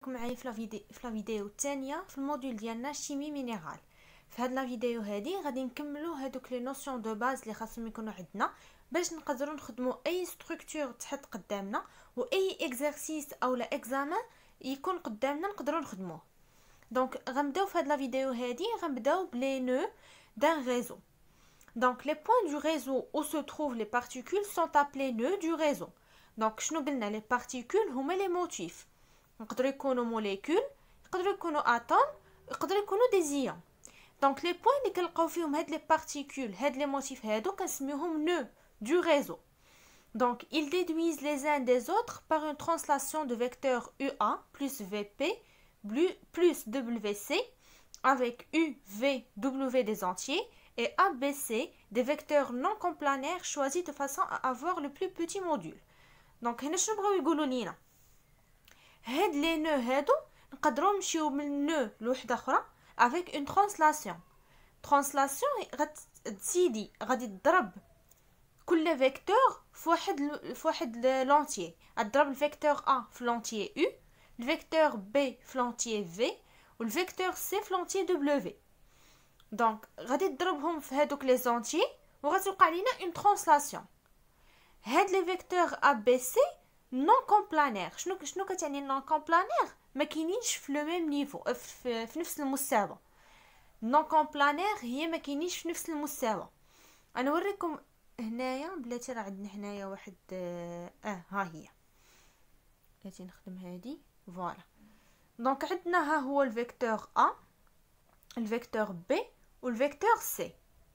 معايا في لا فيديو الثانيه في الموديول ديالنا شيمي مينيرال. في هاد لا فيديو هادي غادي نكملوا هادوك لي نوسيون دو باز اللي خاصهم يكونوا عندنا باش نقدروا نخدموا اي ستركتور تحط قدامنا واي اكزرسيس او لا اكزامان يكون قدامنا نقدروا نخدموه. دونك غنبداو في هاد لا فيديو هادي غنبداو بلي نو دان ريزو. Donc les points du réseau où se trouvent les particules sont appelés nœuds du réseau. Donc شنو قلنا les particules هما les motifs. يقدروا يكونوا موليكول، يقدروا يكونوا اتوم، يقدروا يكونوا دي زيون. دونك لي بوين اللي كنلقاو فيهم هاد لي بارتيكول هاد لي موتيف هادو كنسميوهم نو دو ريزو. Donc ils déduisent les uns des autres par une translation de vecteurs UA plus VP plus WC avec U, V, W des entiers et ABC des vecteurs non complanaires choisis de façon à avoir le plus petit module. Donc هنا شنو بغاو يقولوا لينا؟ هاد لي نو هادو نقدروا نمشيو من نو لوحده اخرى avec une translation. translation غتزيدي غادي تضرب كل فيكتور في واحد لونتيي. غتضرب الفيكتور A في لونتيي U، الفيكتور B في لونتيي V والفيكتور C في لونتيي W. دونك غادي تضربهم في هادوك لي زونتيي وغتوقع لينا اون ترانسلاسيون. هاد لي فيكتور A B C نون كومبلانير. شنو كتعني نون كومبلانير؟ ما كاينينش في لو ميم نيفو في نفس المستوى. نون كومبلانير هي ما كاينينش في نفس المستوى. انا نوريكم هنايا بلاتي راه عندنا هنايا واحد ها هي بلاتي نخدم هادي فوالا. دونك عندنا ها هو الفيكتور A، الفيكتور B والفيكتور C.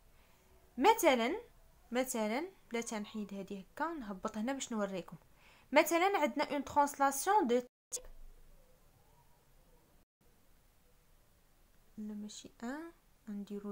مثلا بلاتي نحيد هادي هكا نهبط هنا باش نوريكم. مثلا عندنا اون ترانسلاسيون دو تيب لا ماشي نديرو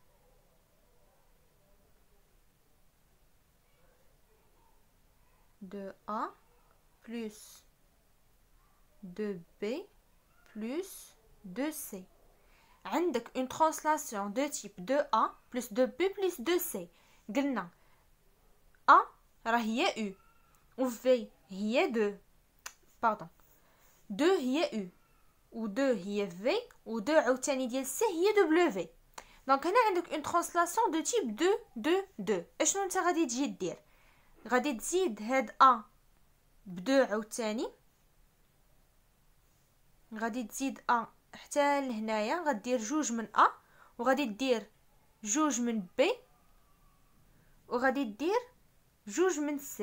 de A plus de B plus de C. عندك une translation de type de A plus de B plus de C. قلنا A راه هي U و V هي 2 باردون 2 هي U و 2 هي V و 2 عاوتاني ديال C هي W. دونك هنا عندك une translation de type 2 2 2. اشنو انت غادي تجي دير؟ غادي تزيد هاد A بدو عاوتاني، غادي تزيد A حتى لهنايا، غدير جوج من A وغادي دير جوج من B وغادي دير جوج من C.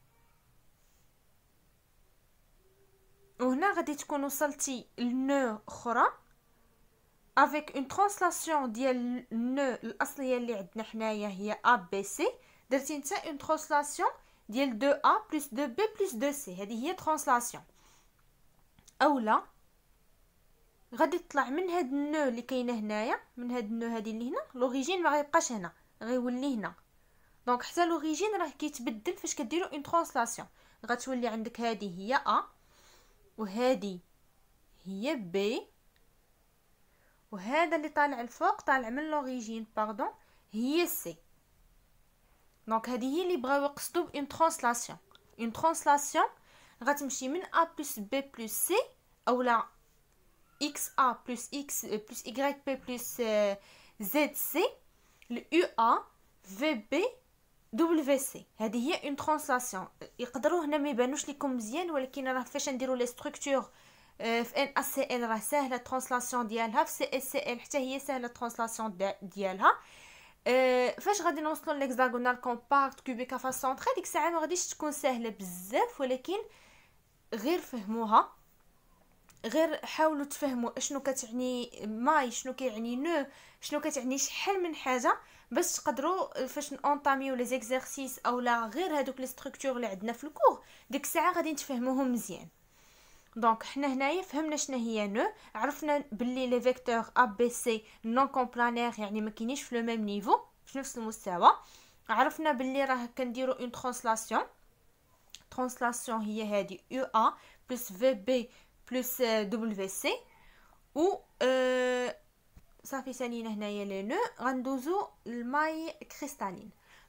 وهنا غادي تكون وصلتي لنو اخرى avec une translation ديال نو الاصليه اللي عندنا حنايا هي ABC. درتي نتا اون ترانسلاسيون ديال 2A plus 2B plus 2C. هذه هي ترانسلاسيون. اولا غادي تطلع من هاد النو اللي كاينه هنايا، من هاد النو هذه اللي هنا، لوريجين ما غيبقاش هنا، غيولي هنا. دونك حتى لوريجين راه كيتبدل فاش كديروا اون ترانسلاسيون. غتولي عندك هذه هي A وهذه هي B وهذا اللي طالع الفوق طالع من لوريجين باردون هي C. دونك هذه هي اللي بغاو يقصدوا بون ترانسلاسيون. اون ترانسلاسيون غتمشي من A plus B plus C اولا XA plus X plus YP plus ZC ل UA VB WC. هذه هي اون ترانسلاسيون. يقدروا هنا ما يبانوش لكم مزيان ولكن راه فاش نديروا لي ستركتور في NaCl راه ساهله الترانسلاسيون ديالها، في CSCl حتى هي ساهله الترانسلاسيون ديالها. فاش غادي نوصلوا للهكزاغونال كومباكت كوبيكا فاس سونطري ديك الساعه ما غاديش تكون ساهله بزاف، ولكن غير فهموها، غير حاولوا تفهموا اشنو كتعني ماي، شنو كيعني نو، شنو كتعني شحال من حاجه باش تقدروا فاش نونطاميو لي زيكزارسيس اولا غير هذوك لي ستركتور اللي عندنا في الكور ديك الساعه غادي تفهموهم مزيان. دونك حنا هنايا فهمنا شنو هي نو، عرفنا باللي لي فيكتور A B C نون كومبلانير يعني ما كاينينش في لو ميم نيفو في نفس المستوى. عرفنا باللي راه كنديروا اون ترانسلاسيون هي هذه UA plus VB plus WC و صافي سالينا هنايا لي نو. غندوزو الماي كريستالين.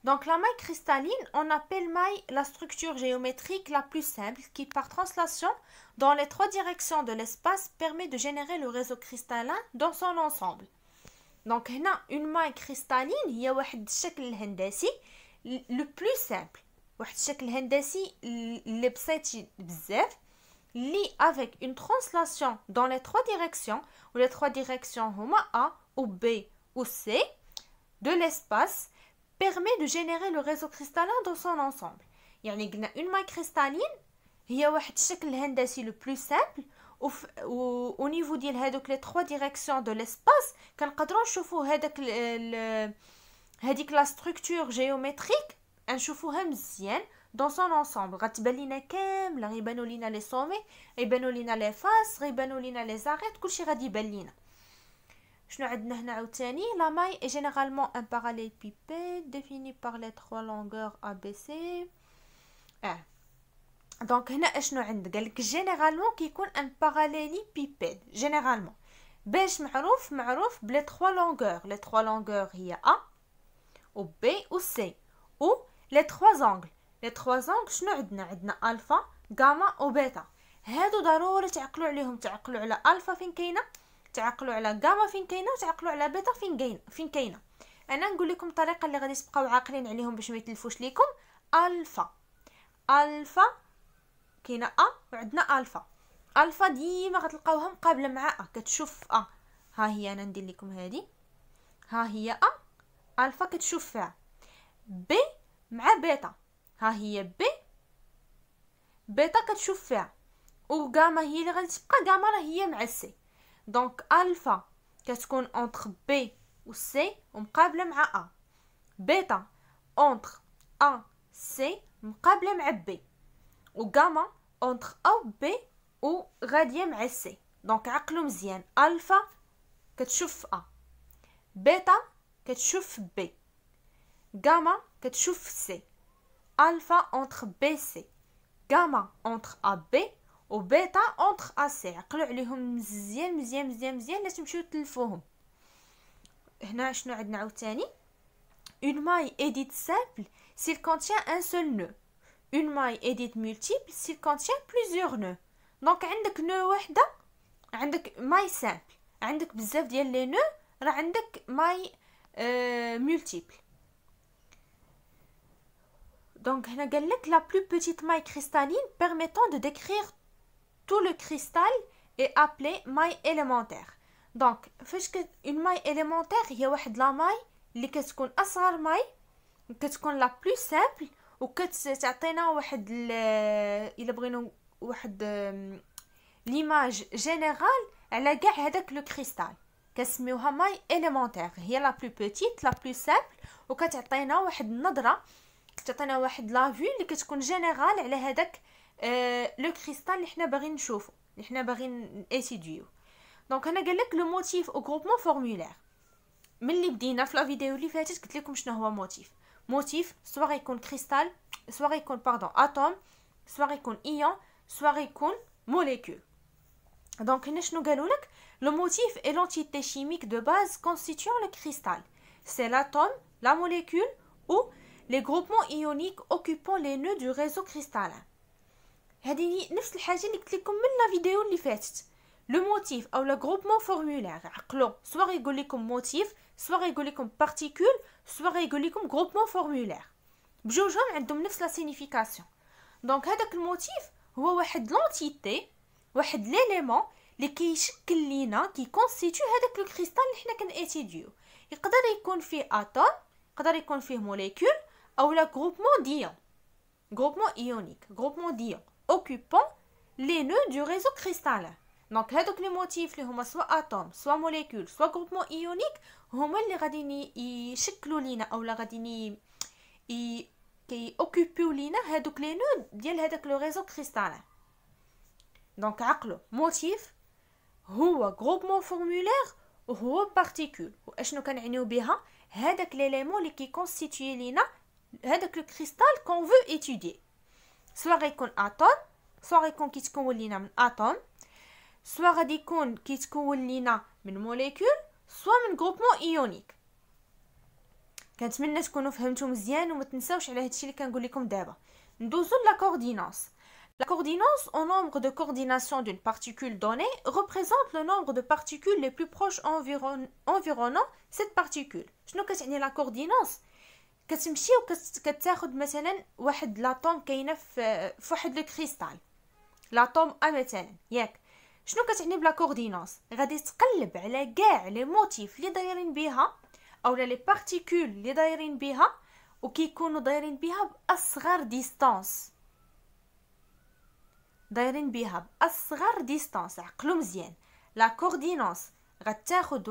Donc la maille cristalline, on appelle maille la structure géométrique la plus simple qui par translation dans les trois directions de l'espace permet de générer le réseau cristallin dans son ensemble. Donc هنا une maille cristalline هي واحد الشكل الهندسي le plus simple. واحد الشكل الهندسي اللي بسيط بزاف اللي avec une translation dans les trois directions où les trois directions هما A ou B ou C de l'espace permet de générer le réseau cristallin dans son ensemble. يعني قلنا une maille cristalline هي واحد الشكل الهندسي le plus simple au niveau ديال هذوك les trois directions de l'espace كنقدروا نشوفوا هذيك la structure géométrique نشوفوها مزيان dans son ensemble. غتبان لينا كامله غيبانوا لينا لي سومي غيبانوا لينا لي فاس غيبانوا لينا لي زاريت كلشي غادي يبان لينا. شنو عندنا هنا عاوتاني la maille est généralement un parallélépipède défini par les trois longueurs ABC. دونك هنا اشنو عندك قالك جينيرالمون كيكون ان باراليليبيبيد جينيرالمون باش معروف بلي 3 لونغور لي 3 لونغور هي A و B و C و لي 3 زونغل لي 3 زونغل شنو عندنا الفا غاما و بيتا. هادو ضروري تعقلوا عليهم، تعقلوا على الفا فين كاينه، تعقلوا على غاما فين كاينه، وتعقلوا على بيتا فين كاينه. انا نقول لكم الطريقه اللي غادي تبقاو عاقلين عليهم باش ما يتلفوش ليكم. الفا كاينه ا وعندنا الفا ديما غتلقاوها مقابله مع ا كتشوف ا. ها هي انا ندير لكم هذه، ها هي ا الفا كتشوف فيها. ب مع بيتا، ها هي بيتا كتشوف فيها. وغاما هي اللي غادي تبقى، غاما راه هي مع سي. دونك الفا كتكون اونتر بي و سي ومقابله مع ا. بيتا اونتر ا سي مقابله مع بي. وغاما اونتر ا و بي و غاديه مع سي. دونك عقلوا مزيان، الفا كتشوف ا، بيتا كتشوف بي، غاما كتشوف سي. الفا اونتر بي سي، غاما اونتر ا بي و بيتا اونتر ا سي. عقلوا عليهم مزيان مزيان مزيان مزيان لا تمشيو تلفوهم. هنا شنو عندنا عاوتاني؟ une maille est dite simple s'il contient un seul nœud. Une maille est dite multiple s'il contient plusieurs nœuds. دونك عندك نو وحده، عندك ماي سامبل، عندك بزاف ديال لي نو، راه عندك ماي مولتيبل. دونك هنا قال لك la plus petite maille cristalline permettant de décrire tout le cristal est appelée maille élémentaire. دونك فاش une maille élémentaire هي واحد لا ماي اللي كتكون اصغر ماي، كتكون لا بلو سامبل، وكتعطينا واحد الا بغينا واحد ليماج جينيرال على كاع هذاك لو كريستال، كنسميوها ماي اليمونتير. هي لا بلو بوتيت لا بلو سامبل، وكتعطينا واحد النظره، كتعطينا واحد لا فيو اللي كتكون جينيرال على هذاك لو كريستال اللي حنا باغيين نشوفو، اللي حنا باغيين ايتيديو. دونك انا قال لك لو موتيف او غروبمون فورمولير. ملي بدينا في لا فيديو اللي فاتت قلت لكم شنو هو موتيف سوا غيكون كريستال، سوا غيكون اتوم، سوا غيكون ايون، سوا غيكون موليكول. دونك هنا شنو قالوا لك؟ le motif est l'entité chimique de base constituant le cristal. C'est l'atome, la molécule ou les groupements ioniques occupant les nœuds du réseau cristallin. هذه نفس الحاجه اللي قلت لكم من لا فيديو اللي فاتت. le motif او le groupement formulaire عقلوا، سوا غيقول لكم motif، سوا غيقول لكم particule، سوا غيقول لكم groupement formulaire، بجوجهم عندهم نفس لا سينيفيكاسيون. دونك هذاك الموتيف هو واحد لونتيتي، واحد ليليمون اللي كيشكل لينا، كيكونستيتيو هذاك لو كريستال اللي حنا كنأتيديو. يقدر يكون فيه اتوم، يقدر يكون فيه موليكول، او لا groupement d'ion، groupement ionique، groupement d'ion occupant les nœuds du réseau cristallin. دونك هذوك لي موتيف اللي هما سوا اتوم، سوا موليكول، سوا groupement ionique، هما اللي غادي يشكلوا لينا او لا غادي كي اوكوبيو لينا هذوك لي نود ديال هذاك لو ريزو كريستالين. دونك عقلوا، موتيف هو غروبمون فورمولير وهو بارتيكول. واشنو كنعنيو بها؟ هذاك ليليمون اللي كيكونستيتيي لينا هذاك لو كريستال كون فو ايتودي. سوا غيكون اتوم، سوا غيكون كيتكون لينا من اتوم، سوا غادي يكون كيتكون لينا من موليكول، سوا من غروبمون ايونيك. كنتمنى تكونوا فهمتوا مزيان وما تنساوش على هادشي اللي كنقول لكم دابا. ندوزو لا coordination. La coordination au nombre de coordination d'une particule donnée représente le nombre de particules les plus proches environnant cette particule. شنو كتعني لا coordination؟ كتمشي وكتاخد مثلا واحد لاطوم كاينه في واحد لو كريستال، لاطوم ا مثلا، ياك شنو كتعني بلا كوردينونس؟ غادي تقلب على كاع لي موتيف اللي دايرين بها اولا لي بارتيكول اللي دايرين بها وكيكونوا دايرين بها باصغر ديستانس، دايرين بها باصغر ديستانس. عقلوا مزيان، لا كوردينونس غتاخد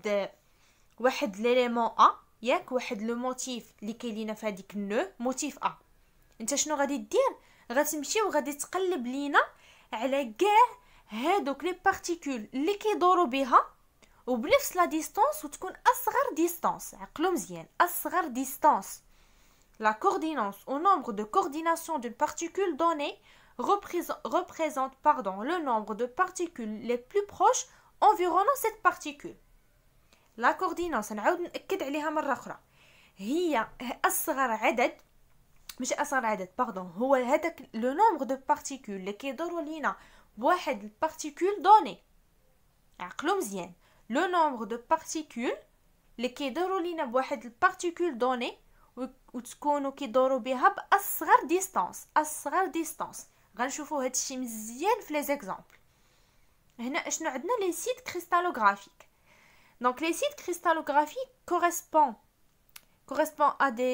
واحد ليليمون ا، ياك واحد لو موتيف اللي كاين لينا في هذيك النو موتيف ا. انت شنو غادي دير؟ غتمشي وغادي تقلب لينا على كاع هادوك لي بارتيكول اللي كيدوروا بها وبنفس لا ديستانس وتكون اصغر ديستانس. عقلوا مزيان، اصغر ديستانس. La coordination au nombre de coordination d'une particule donnée représente le nombre de particules les plus proches environnant cette particule. La coordination نعاود نأكد عليها مرة أخرى، هي أصغر عدد، مش أصغر عدد هو هذاك لو نومبر دو بارتيكول اللي كيدوروا لينا بواحد البارتيكول دوني. عقلوا مزيان، لو نومبر دو بارتيكول اللي كيدوروا لينا بواحد البارتيكول دوني وتكونوا كيدوروا بها باصغر ديستانس، اصغر ديستانس. غنشوفوا هذا الشيء مزيان في لي زيكزامبل. هنا اشنو عندنا؟ لي سيت كريستالوغرافيك. دونك لي سيت كريستالوغرافيك correspond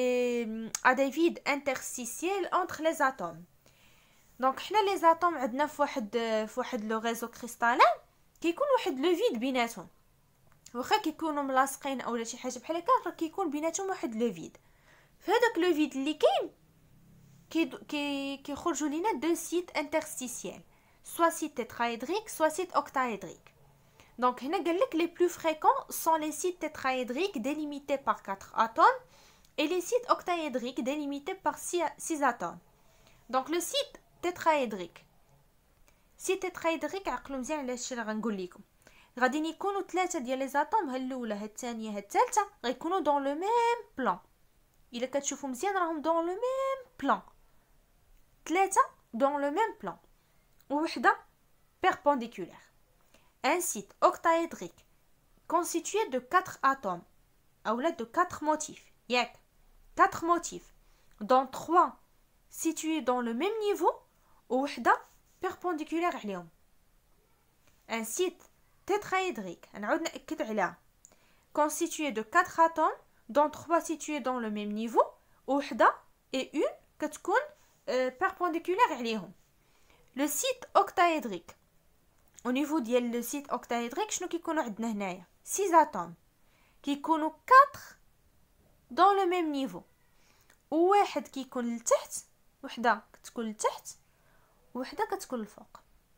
à des vides interstitiels entre les atomes. دونك حنا لي زاتوم عندنا في واحد لو ريزو كريستالين كيكون واحد لو فيد بيناتهم، واخا كيكونوا ملاصقين اولا شي حاجه بحال هكا، كيكون بيناتهم واحد لو فيد. فهذاك لو فيد اللي كاين كيخرجوا لينا دو سيت انترستيسيال، سوا سيت تيترايدريك سوا سيت اوكتايدريك. Donc, les plus fréquents sont les sites tétraédriques délimités par 4 atomes et les sites octaédriques délimités par 6 atomes. Donc, le site tétraédrique. Site tétraédrique, عقلوا مزيان على الشيء اللي غنقول لكم. غادي يكونوا 3 ديال لي زاتوم، ها الاولى ها الثانيه ها الثالثه، غيكونوا دون لو ميم بلان. الا كتشوفوا مزيان راهم دون لو ميم بلان، 3 دون لو ميم بلان ووحده بيربونديكولير. Un site octaédrique constitué de 4 atomes, ou là de 4 motifs, 4 motifs, dont 3 situés dans le même niveau ou perpendiculaire عليهم. Un site tétraédrique, constitué de 4 atomes, dont 3 situés dans le même niveau et une كتكون perpendiculaire عليهم. Le site octaédrique. Au niveau ديال لو سيت اوكتايدريك شنو كيكونوا عندنا هنايا؟ 6 اتوم كيكونوا 4 دون لو ميم نيفو، وواحد كيكون لتحت، وحده كتكون لتحت وحده كتكون للفوق.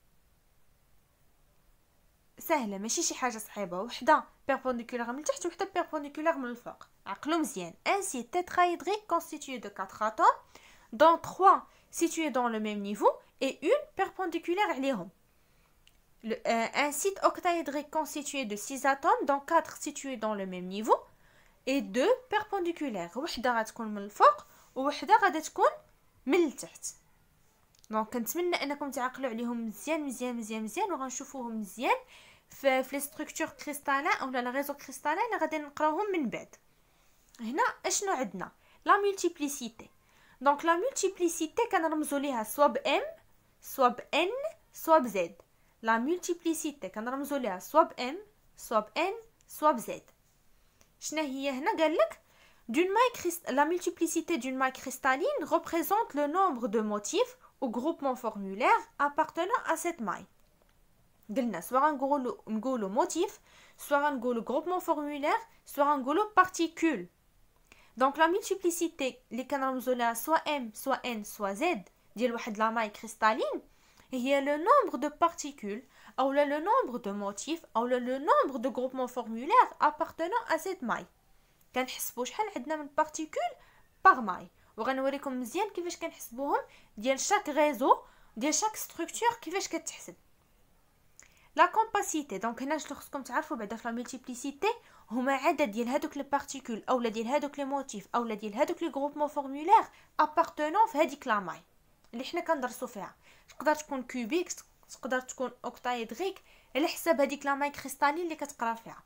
سهله ماشي شي حاجه صعيبه، وحده بيربونديكولار من التحت وحده بيربونديكولار من الفوق. عقلوا مزيان، ان سيت tétraédrique constitué de 4 atomes dont 3 situés dans le même niveau et une perpendiculaire عليهم. Un site octaédrique constitué de 6 atomes, dont 4 situés dans le même niveau, et 2 perpendiculaires. وحده غتكون من الفوق ووحده غادي تكون من التحت. دونك كنتمنى انكم تعقلوا عليهم مزيان مزيان مزيان مزيان، وغنشوفوهم مزيان في لي ستركتور كريستالين اولا لا ريزو كريستالين اللي غادي نقراوهم من بعد. هنا اشنو عندنا؟ لا مولتيبليسيتي. دونك لا مولتيبليسيتي كنرمزوا ليها سوا ب ام سوا ب ان سوا ب زد. La multiplicité كنرمزوا ليها سوا ب m سوا ب n سوا ب z. شنو هي هنا؟ قال لك la multiplicité d'une maille cristalline représente le nombre de motifs ou groupements formulaires appartenant à cette maille. قلنا سوا نقولوا motif سوا غنقولوا groupement formulaire سوا غنقولوا particule. Donc la multiplicité اللي كنرمزوا لها سوا m سوا n سوا z ديال واحد لا maille cristalline هي le nombre de particules ou le nombre de motifs ou le nombre de groupements formulaires appartenant à cette maille. كنحسبوا شحال عندنا من particule par maille، وغنوريكم مزيان كيفاش كنحسبوهم ديال chaque réseau ديال chaque structure كيفاش كتحسب. La compacité، donc هنا شنو خصكم تعرفوا بعدا في la multiplicité هما عدد ديال هادوك لي بارتيكول اولا ديال هادوك لي موتيف اولا ديال هادوك لي غروبمون فورمولير ابارتونون في هذيك لا ماي اللي حنا كندرسوا فيها. تقدر تكون كوبيك، تقدر تكون اوكتايدريك، على حساب هذيك لا ماي كريستالين اللي كتقرا فيها.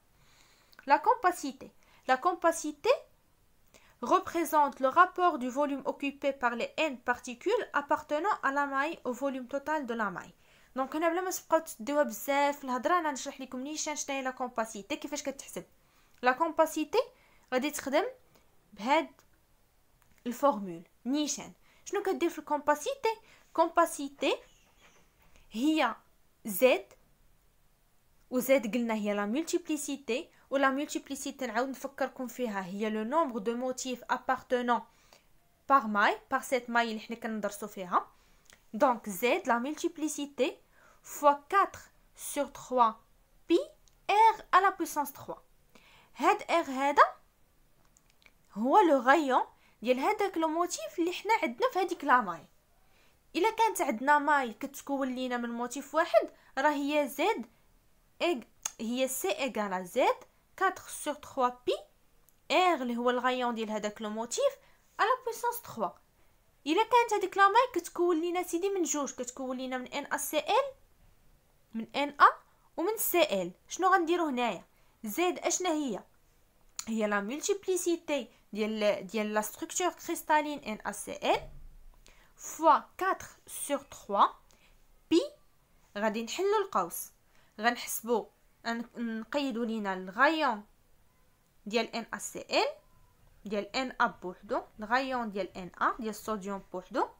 La compacité représente le rapport du volume occupé par les n particules appartenant à la maille au volume total de la maille. دونك هنا بلا ما تبقاو تديوها بزاف في الهضره، انا نشرح لكم نيشان شنو هي لا كومباسيتي، كيفاش كتحسب. لا كومباسيتي غادي تخدم بهاد الفورمول نيشان. شنو كدير في الكومباسيتي؟ كومباسيتي هي زد، وزد قلنا هي لا مولتيبليسيتي، ولا مولتيبليسيتي نعاود نفكركم فيها هي لو نومبر دو موتيف appartenant par maille par cette maille اللي حنا كندرسوا فيها. دونك زد لا مولتيبليسيتي fois 4 sur 3 pi r à la puissance 3. هاد r هذا هو لو غايون ديال هذاك لو موتيف اللي حنا عندنا في هذيك لا ماي. الا كانت عندنا ماي كتكون لينا من موتيف واحد، راه هي زد هي سي ايغال زد 4 sur 3 pi r اللي هو الغايون ديال هذاك لو موتيف على بويسونس 3. الا كانت هذيك لا ماي كتكون لينا سيدي من جوج، كتكون لينا من ان ا سي ال، من ان ا ومن سي ال. شنو غنديرو هنايا؟ زد اشنا هي لا مولتيبليسيتي ديال لا ستركتور كريستالين ان ا سي ال فوا 4 sur 3 بي. غادي نحلو القوس، غنحسبو نقيدو لينا الغايون ديال ان ا سي ال ديال ان ا بوحدو، الغايون ديال ان ا ديال الصوديوم بوحدو،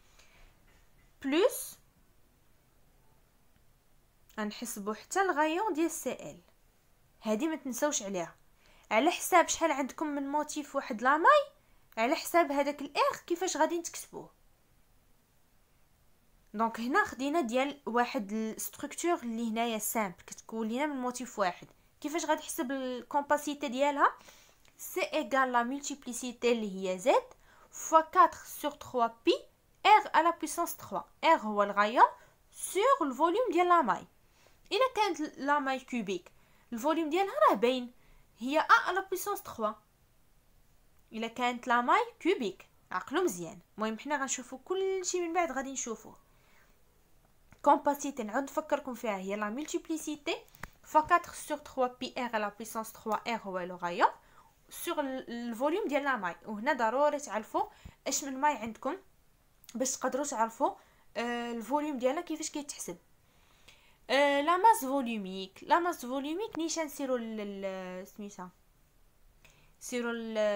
بلس غنحسبو حتى الغايون ديال سي ال. هادي ما تنساوش عليها، على حساب شحال عندكم من موتيف واحد لا ماي، على حساب هذاك الاخ كيفاش غادي تكتبوه. دونك هنا خدينا ديال واحد الستركتور اللي هنايا سامبل كتكون لينا من موتيف واحد. كيفاش غادي نحسب الكومباسيتي ديالها؟ سي ايغال لا مولتيبليسيتي اللي هي زد فوا 4 sur 3 بي ار على بويسونس 3. ار هو الغايون سور الفوليوم ديال لا ماي. الا كانت لا ماي كوبيك الفوليوم ديالها راه باين، هي ا على بويسونس 3. الا كانت لا ماي كوبيك عقلوا مزيان. المهم حنا غنشوفوا كلشي من بعد غادي نشوفوه. كومباسيتي نعاود نفكركم فيها هي لا مولتيبليسيتي فوا 4 sur 3 بي ار على بويسونس 3. ار هو لو غايون سور الفوليوم ديال لا ماي. وهنا ضروري تعرفوا اش من ماي عندكم باش تقدروا تعرفوا الفوليوم ديالها كيفاش كيتحسب. لا ماس فوليوميك، لا ماس فوليوميك نيشان نسيرو سميتها سيرو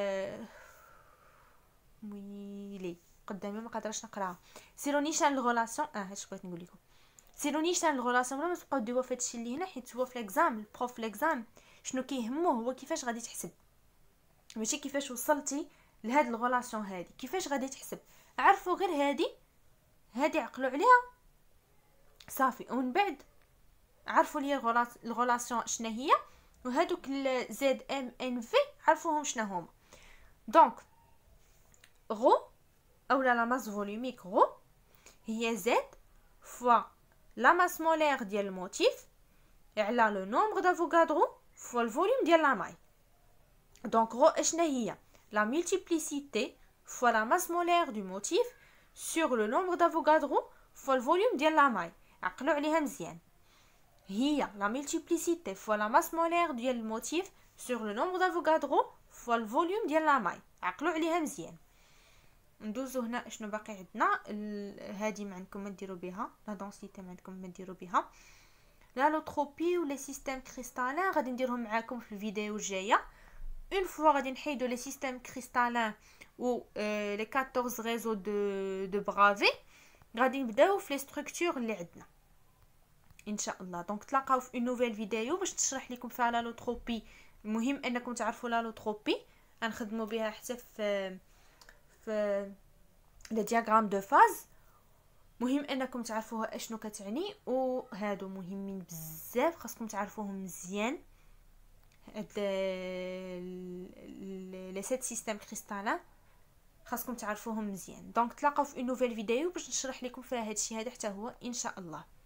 ويلي قدامي ما قادراش نقراها. سيرو نيشان الغولاسيون هادشي بغيت نقول لكم. سيرو نيشان الغولاسيون ما تبقاو ديروا في هادشي اللي هنا، حيت هو في ليكزام البروف ليكزام شنو كيهمو هو كيفاش غادي تحسب، ماشي كيفاش وصلتي لهاد الغولاسيون هادي. كيفاش غادي تحسب؟ عرفوا غير هادي عقلوا عليها صافي، ومن بعد عرفوا لي الغولاسيون شنو هي، وهادوك زد ام ان في عرفوهم شنو هما. دونك غو اولا لا ماس فوليوميك غو هي زد فوا لا ماس مولير ديال الموتيف على لو نومبر دافوغادرو فوا الفوليوم ديال لا ماي. دونك غو اشنا هي لا مولتيبليسيتي فوا لا ماس مولير دو موتيف سور لو نومبر دافوغادرو فوا الفوليوم ديال لا ماي. عقلوا عليها مزيان، هي لا مولتيبليسيتي فوا لا ماس مولير ديال الموتيف سور لو نومبر دافوغادرو فوا الفوليوم ديال لا ماي. عقلوا عليها مزيان. ندوزو هنا شنو باقي عندنا. هادي ما عندكم ما ديروا بها، لا دونسيتي ما عندكم ما ديروا بها. لالوتروبي و لي سيستيم كريستالين غادي نديرهم معاكم في الفيديو الجايه. اون فوا غادي نحيدو لي سيستيم كريستالين و لي 14 ريزو دو برافي، غادي نبداو في لي ستركتور اللي عندنا ان شاء الله. دونك تلاقاو في اون نوفيل فيديو باش نشرح لكم فيها لالوتروبي. المهم انكم تعرفوا لالوتروبي، غنخدموا بها حتى في لي دياغرام دو فاز. مهم انكم تعرفوها اشنو كتعني، وهادو مهمين بزاف خاصكم تعرفوهم مزيان. هاد لي سيت سيستيم كريستالين خاصكم تعرفوهم مزيان. دونك تلاقاو في اون نوفيل فيديو باش نشرح لكم فيها هادشي هذا حتى هو ان شاء الله.